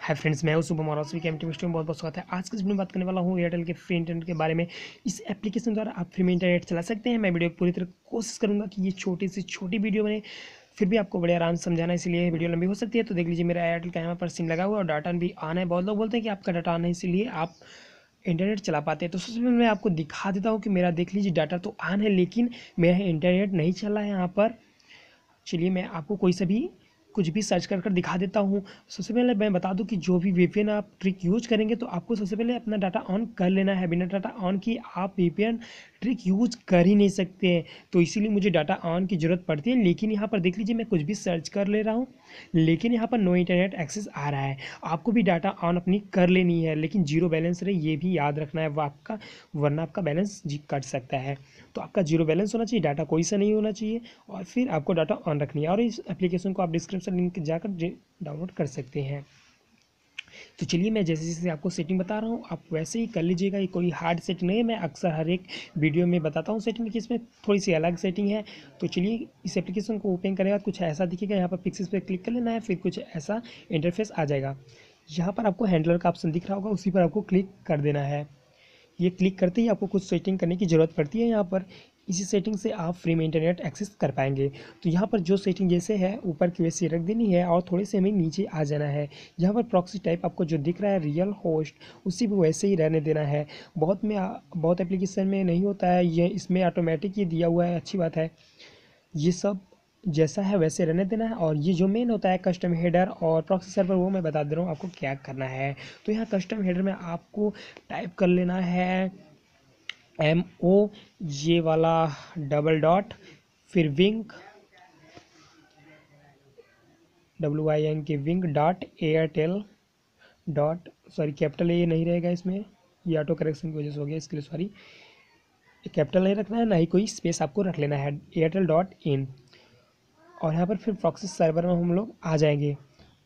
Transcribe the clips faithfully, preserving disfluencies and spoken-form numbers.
Hi friends, मैं हूं शुभम और के एम टी में बहुत बहुत स्वागत है। आज की इस वीडियो में बात करने वाला हूं एयरटेल के फ्री इंटरनेट के बारे में। इस एप्लीकेशन द्वारा आप फ्री में इंटरनेट चला सकते हैं। मैं वीडियो पूरी तरह कोशिश करूंगा कि ये छोटी सी छोटी वीडियो बने, फिर भी आपको बड़े आराम से समझाना, इसलिए वीडियो लंबी हो सकती है। तो देख लीजिए, मेरा एयरटेल का यहाँ पर सिम लगा हुआ है और डाटा भी ऑन है। बहुत लोग बोलते हैं कि आपका डाटा ऑन है इसलिए आप इंटरनेट चला पाते हैं। तो सबसे पहले मैं आपको दिखा देता हूँ कि मेरा देख लीजिए डाटा तो ऑन है, लेकिन मेरा इंटरनेट नहीं चल रहा है यहाँ पर। चलिए मैं आपको कोई सा भी कुछ भी सर्च कर कर दिखा देता हूँ। सबसे पहले मैं बता दूँ कि जो भी वीपीएन आप ट्रिक यूज करेंगे तो आपको सबसे पहले अपना डाटा ऑन कर लेना है। बिना डाटा ऑन किए आप वीपीएन ट्रिक यूज कर ही नहीं सकते हैं। तो इसीलिए मुझे डाटा ऑन की ज़रूरत पड़ती है। लेकिन यहाँ पर देख लीजिए, मैं कुछ भी सर्च कर ले रहा हूँ, लेकिन यहाँ पर नो इंटरनेट एक्सेस आ रहा है। आपको भी डाटा ऑन अपनी कर लेनी है, लेकिन जीरो बैलेंस रहे ये भी याद रखना है वो आपका, वरना आपका बैलेंस जी कट सकता है। तो आपका जीरो बैलेंस होना चाहिए, डाटा कोई सा नहीं होना चाहिए, और फिर आपको डाटा ऑन रखनी है। और इस एप्लीकेशन को आप डिस्क्रिप्शन लिंक जाकर डाउनलोड कर सकते हैं। तो चलिए मैं जैसे जैसे आपको सेटिंग बता रहा हूँ आप वैसे ही कर लीजिएगा। ये कोई हार्ड सेटिंग नहीं है, मैं अक्सर हर एक वीडियो में बताता हूँ सेटिंग की, इसमें थोड़ी सी अलग सेटिंग है। तो चलिए इस एप्लीकेशन को ओपन करेगा, कुछ ऐसा दिखेगा। यहाँ पर पिक्सेस पे क्लिक कर लेना है, फिर कुछ ऐसा इंटरफेस आ जाएगा। यहाँ पर आपको हैंडलर का ऑप्शन दिख रहा होगा, उसी पर आपको क्लिक कर देना है। ये क्लिक करते ही आपको कुछ सेटिंग करने की ज़रूरत पड़ती है। यहाँ पर इसी सेटिंग से आप फ्री में इंटरनेट एक्सेस कर पाएंगे। तो यहाँ पर जो सेटिंग जैसे है ऊपर की वैसे रख देनी है और थोड़े से हमें नीचे आ जाना है। यहाँ पर प्रॉक्सी टाइप आपको जो दिख रहा है रियल होस्ट, उसी भी वैसे ही रहने देना है। बहुत में बहुत एप्लीकेशन में नहीं होता है ये, इसमें ऑटोमेटिक ये दिया हुआ है, अच्छी बात है। ये सब जैसा है वैसे रहने देना है। और ये जो मेन होता है कस्टम हेडर और प्रॉक्सी सर्वर, वो मैं बता दे रहा हूँ आपको क्या करना है। तो यहाँ कस्टम हेडर में आपको टाइप कर लेना है एम ओ ये वाला डबल डॉट, फिर wing W I N K wing dot Airtel dot, sorry capital A नहीं रहेगा इसमें, ये ऑटो करेक्शन की वजह से हो गया, इसके लिए सॉरी। कैपिटल नहीं रखना है, ना ही कोई स्पेस आपको रख लेना है, एयरटेल डॉट इन। और यहाँ पर फिर प्रॉक्सी सर्वर में हम लोग आ जाएंगे।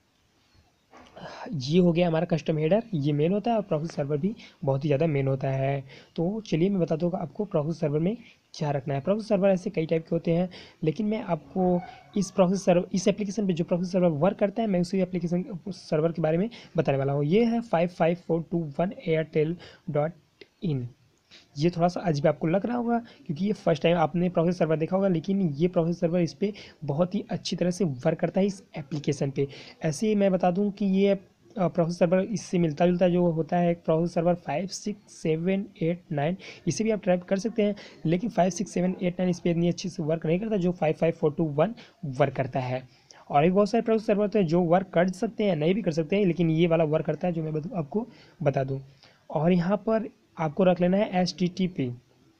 ये हो गया हमारा कस्टम हेडर, ये मेन होता है और प्रॉक्सी सर्वर भी बहुत ही ज़्यादा मेन होता है। तो चलिए मैं बता दूँगा आपको प्रॉक्सी सर्वर में क्या रखना है। प्रॉक्सी सर्वर ऐसे कई टाइप के होते हैं, लेकिन मैं आपको इस प्रॉक्सी सर्वर, इस एप्लीकेशन पे जो प्रॉक्सी सर्वर वर्क करता है, मैं उसी एप्लीकेशन सर्वर के बारे में बताने वाला हूँ। ये है five five four two one Airtel dot in. ये थोड़ा सा अजीब आपको लग रहा होगा क्योंकि ये फर्स्ट टाइम आपने प्रोसेस सर्वर देखा होगा, लेकिन ये प्रोसेस सर्वर इस पर बहुत ही अच्छी तरह से वर्क करता है इस एप्लीकेशन पे। ऐसे ही मैं बता दूं कि ये प्रोसेस सर्वर इससे मिलता जुलता जो होता है process server five six seven eight nine, इसे भी आप ट्राई कर सकते हैं। लेकिन five six seven eight nine इस पर इतनी अच्छी से वर्क नहीं करता जो five five four two one work करता है। और भी बहुत सारे प्रोसेस सर्वर होते हैं जो वर्क कर सकते हैं, नहीं भी कर सकते हैं, लेकिन ये वाला वर्क करता है जो मैं आपको बता दूँ। और यहाँ पर आपको रख लेना है एच टी टी पी,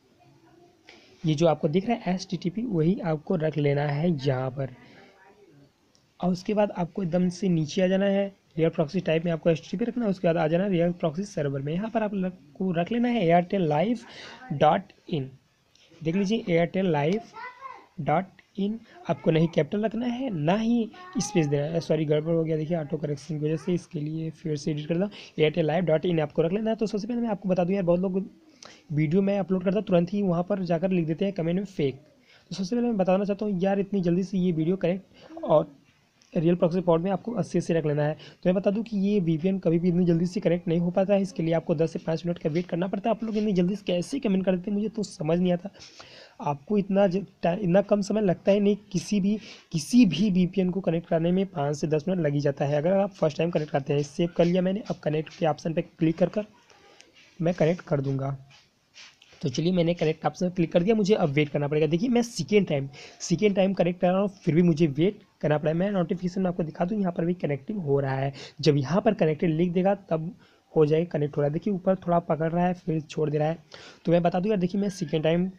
ये जो आपको दिख रहा है एच टी टी पी, वही आपको रख लेना है यहाँ पर। और उसके बाद आपको एकदम से नीचे आ जाना है, रियल प्रॉक्सी टाइप में आपको एच टी टी पी रखना है। उसके बाद आ जाना है रियल प्रॉक्सी सर्वर में। यहाँ पर आपको रख लेना है एयरटेल लाइव डॉट इन। देख लीजिए एयरटेल लाइव डॉट इन, आपको नहीं कैपिटल रखना है ना ही स्पेस देना है, सॉरी गड़बड़ हो गया, देखिए ऑटो करेक्शन की वजह से, इसके लिए फिर से एडिट कर दो। एयरटेल लाइव डॉट इन आपको रख लेना है। तो सबसे पहले मैं आपको बता दूं यार, बहुत लोग वीडियो में अपलोड करता तुरंत ही वहाँ पर जाकर लिख देते हैं कमेंट में फेक। तो सबसे पहले मैं बताना चाहता हूँ यार, इतनी जल्दी से ये वीडियो कनेक्ट और रियल प्रॉक्सी पॉड में आपको अस्सी से रख लेना है। तो मैं बता दूं कि ये वीपीएन कभी भी इतनी जल्दी से कनेक्ट नहीं हो पाता है, इसके लिए आपको दस से पाँच मिनट का वेट करना पड़ता है। आप लोग इतनी जल्दी से कैसे कमेंट कर देते हैं मुझे तो समझ नहीं आता। आपको इतना इतना कम समय लगता है नहीं, किसी भी किसी भी वीपीएन को कनेक्ट करने में पाँच से दस मिनट लग ही जाता है अगर आप फर्स्ट टाइम कनेक्ट करते हैं। सेव कर लिया मैंने, अब कनेक्ट के ऑप्शन पे क्लिक कर कर मैं कनेक्ट कर दूंगा। तो चलिए मैंने कनेक्ट ऑप्शन पर क्लिक कर दिया, मुझे अब वेट करना पड़ेगा। देखिए मैं second time second time connect कर रहा हूँ, फिर भी मुझे वेट करना पड़ेगा। मैं नोटिफिकेशन में आपको दिखा दूँ, यहाँ पर भी कनेक्टिंग हो रहा है। जब यहाँ पर कनेक्टेड लिख देगा तब हो जाएगा कनेक्ट हो रहा है। देखिए ऊपर थोड़ा पकड़ रहा है फिर छोड़ दे रहा है। तो मैं बता दूँ यार, देखिए मैं सेकेंड टाइम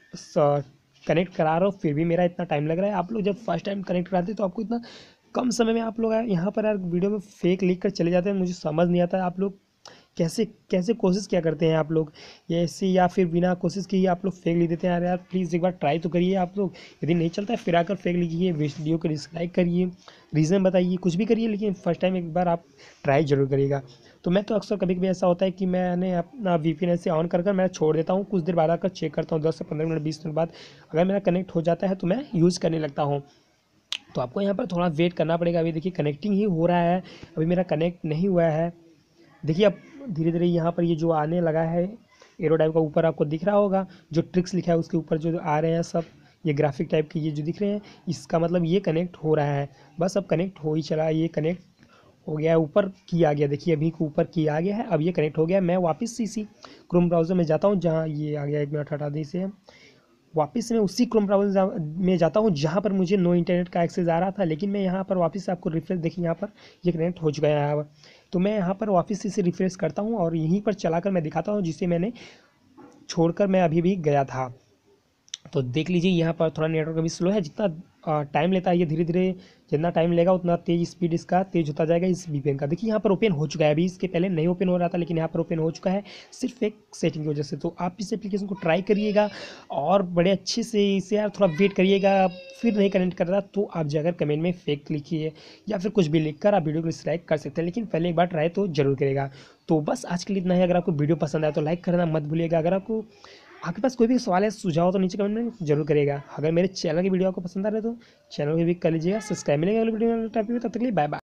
कनेक्ट करा रहा हूँ फिर भी मेरा इतना टाइम लग रहा है। आप लोग जब फर्स्ट टाइम कनेक्ट कराते हैं तो आपको इतना कम समय में आप लोग यहाँ पर यार वीडियो में फेक लिख कर चले जाते हैं, मुझे समझ नहीं आता आप लोग कैसे कैसे कोशिश क्या करते हैं आप लोग ये ऐसे, या फिर बिना कोशिश किए आप लोग फेक लिख देते हैं। यार यार प्लीज़ एक बार ट्राई तो करिए आप लोग, यदि नहीं चलता है फिर आकर फेक लिखिए, वीडियो को डिसलाइक करिए, रीज़न बताइए, कुछ भी करिए, लेकिन फर्स्ट टाइम एक बार आप ट्राई जरूर करिएगा। तो मैं तो अक्सर कभी कभी ऐसा होता है कि मैंने अपना वीपीएन ऐसे ऑन कर कर मैं छोड़ देता हूँ, कुछ देर बाद आकर चेक करता हूँ, दस से पंद्रह मिनट बीस मिनट बाद अगर मेरा कनेक्ट हो जाता है तो मैं यूज़ करने लगता हूँ। तो आपको यहाँ पर थोड़ा वेट करना पड़ेगा। अभी देखिए कनेक्टिंग ही हो रहा है, अभी मेरा कनेक्ट नहीं हुआ है। देखिए अब धीरे धीरे यहाँ पर ये जो आने लगा है एरो टाइप का, ऊपर आपको दिख रहा होगा जो ट्रिक्स लिखा है उसके ऊपर जो आ रहे हैं सब ये ग्राफिक टाइप के ये जो दिख रहे हैं, इसका मतलब ये कनेक्ट हो रहा है। बस अब कनेक्ट हो ही चला, ये कनेक्ट हो गया है, ऊपर की आ गया। देखिए अभी ऊपर की आ गया है, अब ये कनेक्ट हो गया। मैं वापस से इसी क्रोम ब्राउज़र में जाता हूँ जहाँ ये आ गया, एक मिनट हटा दी से। वापस से मैं उसी क्रोम ब्राउज़र में जाता हूँ जहाँ पर मुझे नो इंटरनेट का एक्सेस आ रहा था, लेकिन मैं यहाँ पर वापस से आपको रिफ्रेश, देखिए यहाँ पर ये कनेक्ट हो चुका है अब। तो मैं यहाँ पर वापस से इसे रिफ्रेश करता हूँ और यहीं पर चलाकर मैं दिखाता हूँ जिसे मैंने छोड़कर मैं अभी भी गया था। तो देख लीजिए यहाँ पर थोड़ा नेटवर्क अभी स्लो है, जितना टाइम लेता है ये धीरे धीरे, जितना टाइम लेगा उतना तेज स्पीड इसका तेज होता जाएगा इस वीपीएन का। देखिए यहाँ पर ओपन हो चुका है, अभी इसके पहले नहीं ओपन हो रहा था लेकिन यहाँ पर ओपन हो चुका है सिर्फ एक सेटिंग की वजह से। तो आप इस एप्लीकेशन को ट्राई करिएगा और बड़े अच्छे से इसे यार थोड़ा वेट करिएगा, फिर नहीं कनेक्ट कर रहा तो आप जाकर कमेंट में फेक लिखिए या फिर कुछ भी लिख कर आप वीडियो को डिसलाइक कर सकते हैं, लेकिन पहले एक बार ट्राई तो जरूर करेगा। तो बस आज के लिए इतना ही। अगर आपको वीडियो पसंद आया तो लाइक करना मत भूलिएगा। अगर आपको आपके पास कोई भी सवाल है सुझाव तो नीचे कमेंट में जरूर करिएगा। अगर मेरे चैनल की वीडियो आपको पसंद आ रहा है तो चैनल को भी कर लीजिएगा सब्सक्राइब। मिलेगा अगले वीडियो में, तब तक के लिए बाय बाय।